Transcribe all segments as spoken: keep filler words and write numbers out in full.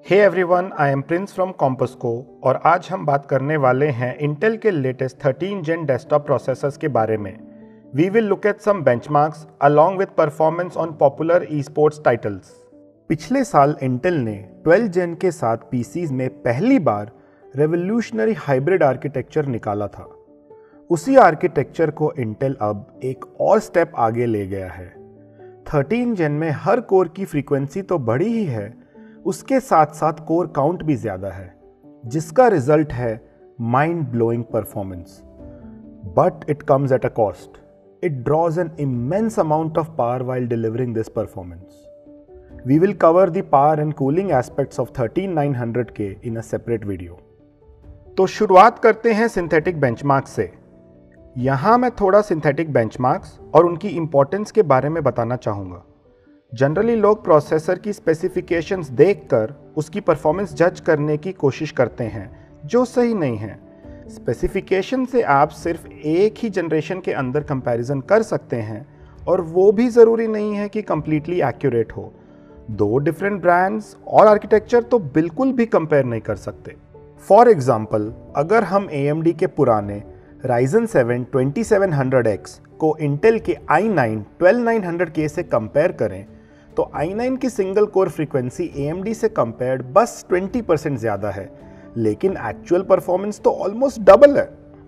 Hey everyone, I am Prince from Compsco और आज हम बात करने वाले हैं इंटेल के latest thirteen gen desktop processors के बारे में। We will look at some benchmarks along with performance on popular esports titles. पिछले साल इंटेल ने ट्वेल्व जेन के साथ पीसीज में पहली बार रेवोल्यूशनरी हाइब्रिड आर्किटेक्चर निकाला था। उसी आर्किटेक्चर को इंटेल अब एक और स्टेप आगे ले गया है। थर्टीन जेन में हर कोर की फ्रीक्वेंसी तो बढ़ी ही है, उसके साथ साथ कोर काउंट भी ज्यादा है, जिसका रिजल्ट है mind blowing performance. But it comes at a cost. It draws an immense amount of power while delivering this performance. We will cover the power and cooling aspects of thirteen nine hundred K in a separate video. तो शुरुआत करते हैं synthetic benchmarks से। यहां मैं थोड़ा synthetic benchmarks और उनकी इंपॉर्टेंस के बारे में बताना चाहूँगा। जनरली लोग प्रोसेसर की स्पेसिफिकेशंस देखकर उसकी परफॉर्मेंस जज करने की कोशिश करते हैं, जो सही नहीं है। स्पेसिफिकेशन से आप सिर्फ एक ही जनरेशन के अंदर कंपैरिजन कर सकते हैं और वो भी ज़रूरी नहीं है कि कंप्लीटली एक्यूरेट हो। दो डिफरेंट ब्रांड्स और आर्किटेक्चर तो बिल्कुल भी कंपेयर नहीं कर सकते। फॉर एग्जाम्पल, अगर हम ए एम डी के पुराने Ryzen seven twenty seven hundred X को इंटेल के i nine twelve nine hundred K से कंपेयर करें तो आई नाइन की single core frequency A M D से कंपेयर्ड बस ट्वेंटी परसेंट ज़्यादा है, लेकिन एक्चुअल परफॉर्मेंस तो ऑलमोस्ट डबल है।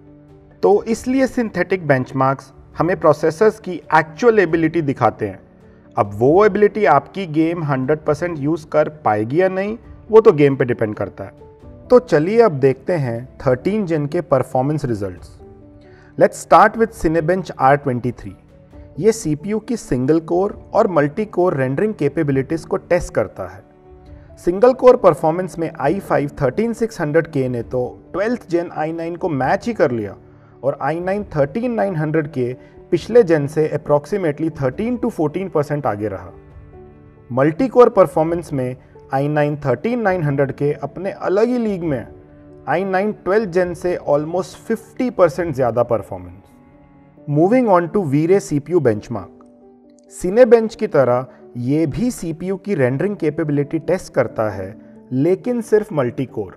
तो इसलिए सिंथेटिक बेंचमार्क्स हमें प्रोसेसर्स की एक्चुअल एबिलिटी दिखाते हैं। अब वो एबिलिटी आपकी गेम हंड्रेड परसेंट यूज़ कर पाएगी या नहीं, वो तो गेम पे डिपेंड करता है। तो चलिए अब देखते हैं थर्टीन जेन के performance results. Let's start with Cinebench R twenty three. ये सीपीयू की सिंगल कोर और मल्टी कोर रेंडरिंग कैपेबिलिटीज को टेस्ट करता है। सिंगल कोर परफॉर्मेंस में i five thirteen six hundred K ने तो ट्वेल्थ जेन आई नाइन को मैच ही कर लिया और i nine thirteen nine hundred K पिछले जेन से approximately thirteen to fourteen percent आगे रहा। मल्टी कोर परफॉर्मेंस में आई nine thirteen nine hundred K अपने अलग ही लीग में, आई नाइन ट्वेल्व जेन से ऑलमोस्ट फिफ्टी परसेंट ज़्यादा performance. Moving on to VRay CPU benchmark. Cinebench की तरह ये भी सीपीयू की रेंडरिंग कैपेबिलिटी टेस्ट करता है, लेकिन सिर्फ मल्टी कोर।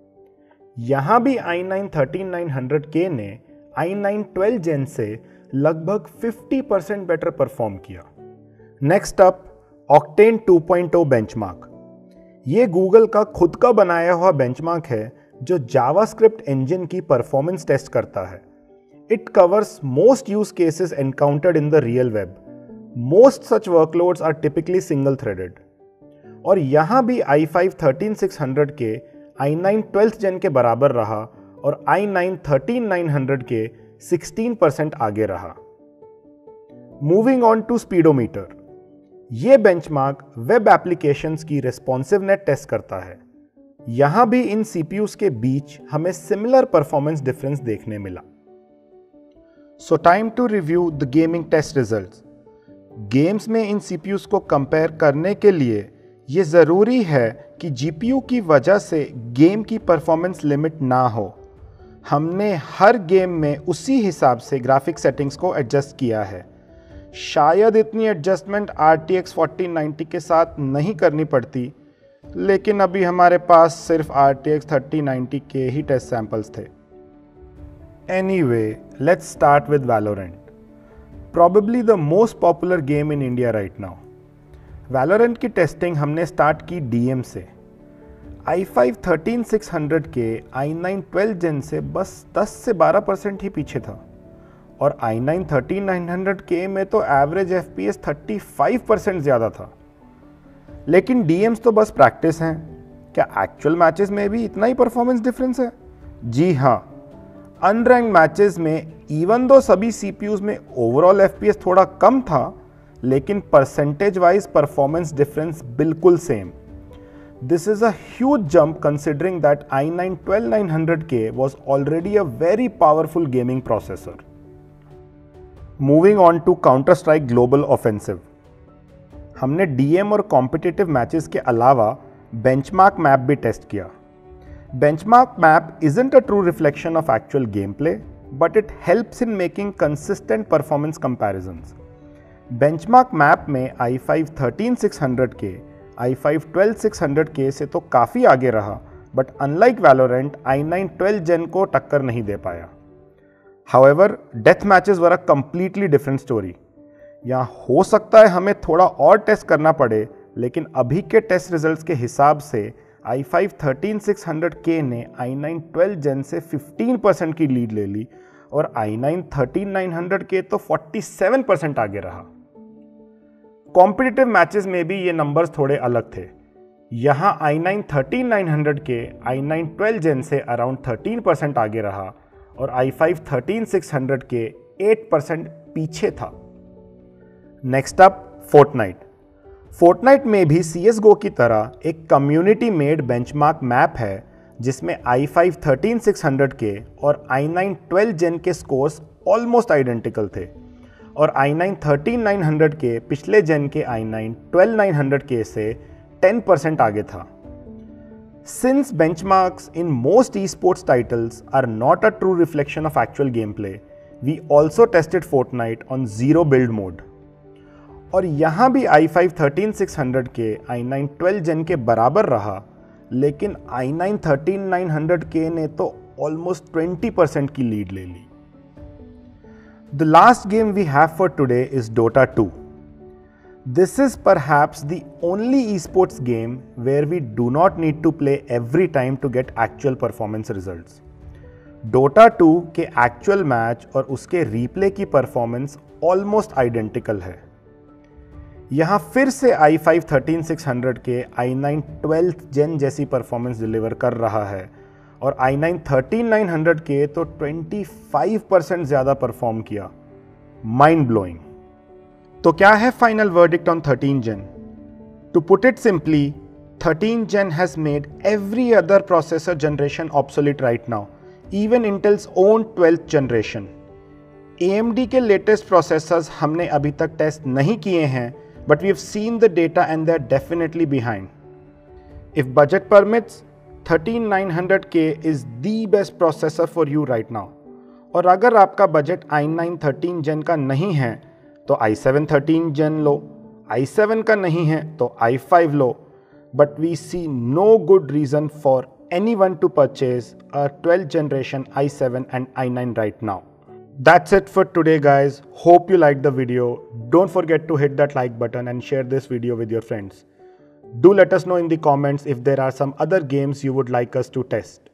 यहां भी i nine thirteen nine hundred K ने आई नाइन ट्वेल्व जेन से लगभग फिफ्टी परसेंट बेटर परफॉर्म किया। Next up, octane two point o benchmark. ये गूगल का खुद का बनाया हुआ बेंचमार्क है जो जावास्क्रिप्ट इंजन की परफॉर्मेंस टेस्ट करता है। It covers most use cases encountered in the real web. Most such workloads are typically single-threaded. और यहाँ भी i five thirteen six hundred K i nine twelfth gen के बराबर रहा और i nine thirteen nine hundred K sixteen percent आगे रहा। Moving on to Speedometer. ये बेंचमार्क वेब एप्लीकेशंस की रेस्पॉन्सिवनेस टेस्ट करता है। यहाँ भी इन सीपीयूज के बीच हमें सिमिलर परफॉर्मेंस डिफरेंस देखने मिला। So time to review the gaming test results. Games में इन सीपीयूज को कंपेयर करने के लिए ये ज़रूरी है कि जीपीयू की वजह से गेम की परफॉर्मेंस लिमिट ना हो। हमने हर गेम में उसी हिसाब से ग्राफिक सेटिंग्स को एडजस्ट किया है। शायद इतनी adjustment R T X forty ninety के साथ नहीं करनी पड़ती, लेकिन अभी हमारे पास सिर्फ R T X thirty ninety के ही टेस्ट सैंपल्स थे। Anyway, let's start with Valorant. Probably the most popular game in India right now. Valorant की टेस्टिंग हमने स्टार्ट की डीएम से। I five thirteen six hundred K i nine twelve gen से बस दस से बारह परसेंट ही पीछे था और i nine thirteen nine hundred K में तो average FPS thirty five percent ज़्यादा था। लेकिन डीएम्स तो बस प्रैक्टिस हैं। क्या एक्चुअल मैचेस में भी इतना ही परफॉर्मेंस डिफरेंस है? जी हाँ, अनरैंक्ड मैचेस में इवन दो सभी सीपीयूज में ओवरऑल एफपीएस थोड़ा कम था, लेकिन परसेंटेज वाइज परफॉर्मेंस डिफरेंस बिल्कुल same. This is a huge jump considering that i nine twelve nine hundred K was already a very powerful gaming processor. Moving on to counter strike global offensive. हमने DM और competitive matches के अलावा benchmark map भी test किया। Benchmark map isn't a true reflection of actual gameplay, but it helps in making consistent performance comparisons. Benchmark map में i five thirteen six hundred K i five twelve six hundred K से तो काफ़ी आगे रहा, but unlike Valorant i nine twelve gen को टक्कर नहीं दे पाया। However death matches were a completely different story. यहाँ हो सकता है हमें थोड़ा और टेस्ट करना पड़े, लेकिन अभी के टेस्ट रिजल्ट्स के हिसाब से i five thirteen six hundred K ने आई नाइन ट्वेल्व जेन से फिफ्टीन परसेंट की लीड ले ली और i nine thirteen nine hundred K तो फोर्टी सेवन परसेंट आगे रहा। कॉम्पिटिटिव मैचेस में भी ये नंबर्स थोड़े अलग थे। यहाँ i nine thirteen nine hundred K i nine twelve gen से अराउंड थर्टीन परसेंट आगे रहा और i five thirteen six hundred K eight percent पीछे था। Next up Fortnite. फोर्टनाइट में भी सी एस गो की तरह एक कम्युनिटी मेड बेंचमार्क मैप है जिसमें i five thirteen six hundred K और आई नाइन ट्वेल्व जेन के स्कोर्स ऑलमोस्ट आइडेंटिकल थे और i nine thirteen nine hundred K पिछले जेन के i nine twelve nine hundred K से टेन परसेंट आगे था। Since benchmarks in most esports titles are not a true reflection of actual gameplay, we also tested Fortnite on zero build mode. और यहाँ भी i five thirteen six hundred K i nine twelve gen के बराबर रहा, लेकिन i nine thirteen nine hundred K ने तो almost twenty percent की लीड ले ली। The last game we have for today is Dota two. This is perhaps the only esports game where we do not need to play every time to get actual performance results. Dota two के actual match और उसके replay की performance almost identical है। यहाँ फिर से i five thirteen six hundred K i nine twelve जेन जैसी performance deliver कर रहा है और i nine thirteen nine hundred K तो ट्वेंटी फाइव परसेंट ज़्यादा परफॉर्म किया। Mind blowing. तो क्या है final verdict on thirteen gen? To put it simply, thirteen gen has made every other processor generation obsolete right now, even Intel's own twelfth generation. A M D के latest processors हमने अभी तक test नहीं किए हैं, but we have seen the data and they are definitely behind. If budget permits, thirteen nine hundred K is the best processor for you right now. और अगर आपका budget i nine thirteen gen का नहीं है तो i seven thirteen gen लो, i seven का नहीं है तो आई फाइव लो, but we see no good reason for anyone to purchase a twelfth generation i seven and i nine right now. That's it for today, guys. Hope you liked the video. Don't forget to hit that like button and share this video with your friends. Do let us know in the comments if there are some other games you would like us to test.